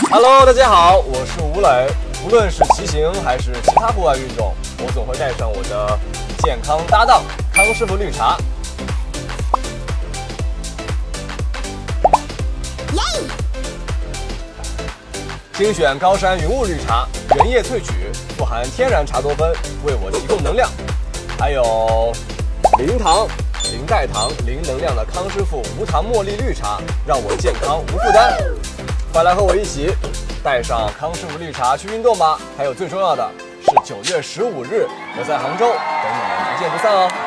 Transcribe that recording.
Hello， 大家好，我是吴磊。无论是骑行还是其他户外运动，我总会带上我的健康搭档康师傅绿茶。精选高山云雾绿茶，原叶萃取，富含天然茶多酚，为我提供能量。还有零糖、零代糖、零能量的康师傅无糖茉莉绿茶，让我健康无负担。快来和我一起带上康师傅绿茶去运动吧！还有最重要的是9月15日，我在杭州等你们不见不散哦。